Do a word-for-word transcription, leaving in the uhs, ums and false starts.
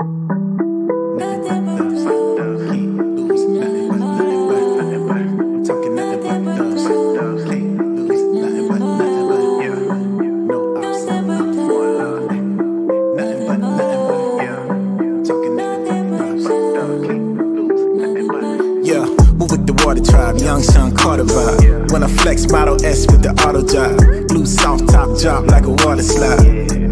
Young Sean Carter vibe. When I flex Model S with the auto drive, blue soft top drop like a water slide.